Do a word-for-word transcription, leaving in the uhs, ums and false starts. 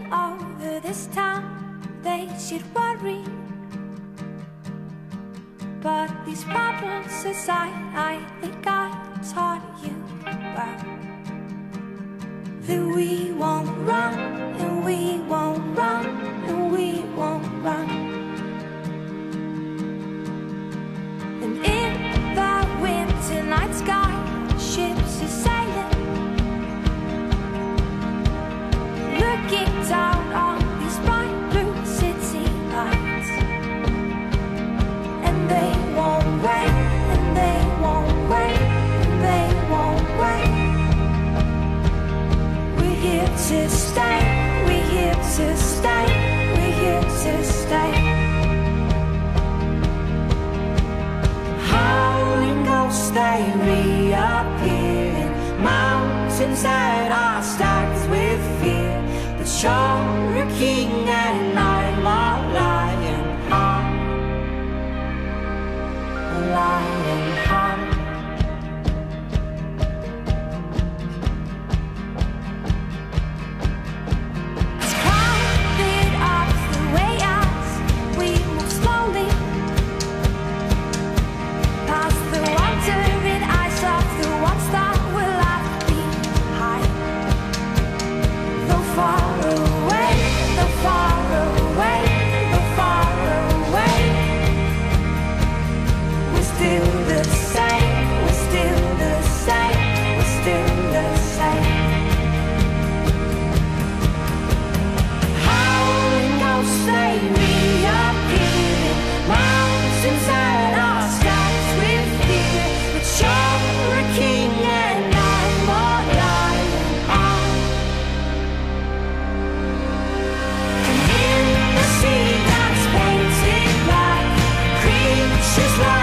over this town, they should worry. But these problems aside, I think I taught you well that we won't run, and we won't run, and we won't run. And in the winter night sky, ships are sailing, looking down on these bright blue city lights. And they won't wait, and they won't wait, and they won't wait. We're here to stay, we're here to stay, we're here to stay. Howling ghosts, they reappear in mountains that are stacked with fear. But you're a king and I'm a lion heart, a lion heart. It's crowded up the way as we move slowly past the wandering eyes of the ones that will left behind. Though far away, though far away, though far away, we're still the same, we're still the same, we're still the same. Howling ghosts, they reappear in mountains that are stacked with fear. But you're a king and I'm a lion heart. And in the sea that's painted black, creatures like